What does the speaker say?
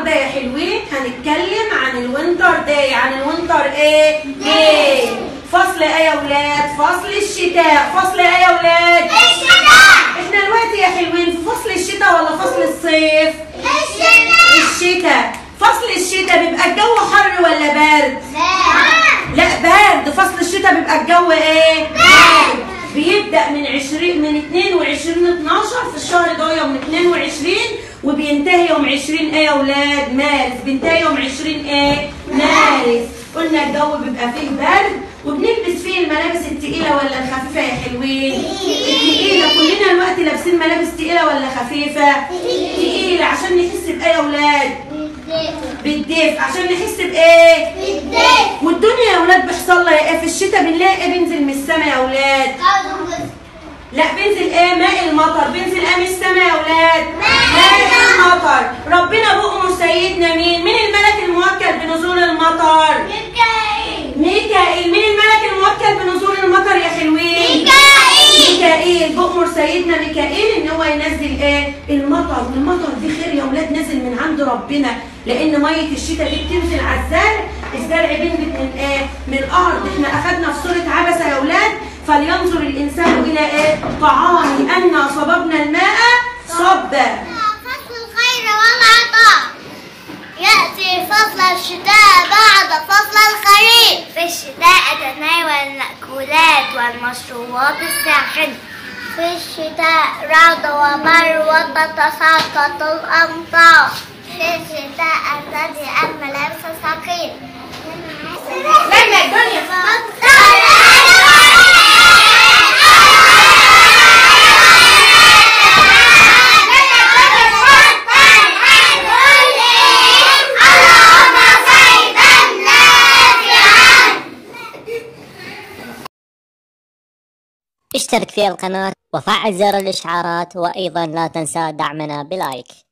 النهارده يا حلوين هنتكلم عن الوينتر داي. عن الوينتر ايه؟ داي. فصل ايه يا ولاد؟ فصل الشتاء. فصل ايه يا ولاد؟ الشتاء. احنا دلوقتي يا حلوين في فصل الشتاء ولا فصل الصيف؟ الشتاء. الشتاء. فصل الشتاء بيبقى الجو حر ولا برد؟ لا برد. فصل الشتاء بيبقى الجو ايه؟ برد. بيبدأ من 22/12 في الشهر ده يوم 22 وبينتهي يوم 20 ايه يا ولاد؟ مارس. بينتهي يوم 20 ايه؟ مارس. قلنا الجو بيبقى فيه برد وبنلبس فيه الملابس التقيلة ولا الخفيفة يا حلوين؟ التقيلة. كلنا دلوقتي لابسين ملابس تقيلة ولا خفيفة؟ تقيلة. عشان نحس بإيه يا ولاد؟ بالدفء. عشان نحس بإيه؟ بالدفء. والدنيا يا ولاد بيحصل لها إيه؟ في الشتاء بنلاقي إيه بينزل من السما يا ولاد؟ لا بينزل ايه؟ ماء المطر. بينزل ايه من السماء يا ولاد؟ ماء المطر. ربنا بأمر سيدنا مين؟ مين الملك الموكل بنزول المطر؟ ميكائيل. مين الملك الموكل بنزول المطر يا حلوين؟ ميكائيل. بأمر سيدنا ميكائيل ان هو ينزل ايه؟ المطر. والمطر دي خير يا ولاد نازل من عند ربنا، لان ميه الشتاء دي بتنزل على الزرع. الزرع بينبت من ايه؟ من الارض. احنا اخدنا في سوره عبسه يا ولاد فلينظر الإنسان إلى إيه؟ طعام أنا صببنا الماء صبا. فصل الخير والعطاء. يأتي فصل الشتاء بعد فصل الخريف. في الشتاء أتناول المأكولات والمشروبات الساخنة. في الشتاء رعد وبر وتتساقط الأمطار. في الشتاء أرتدي الملابس الثقيلة. لما الدنيا اشترك في القناة وفعل زر الإشعارات، وأيضا لا تنسى دعمنا بلايك.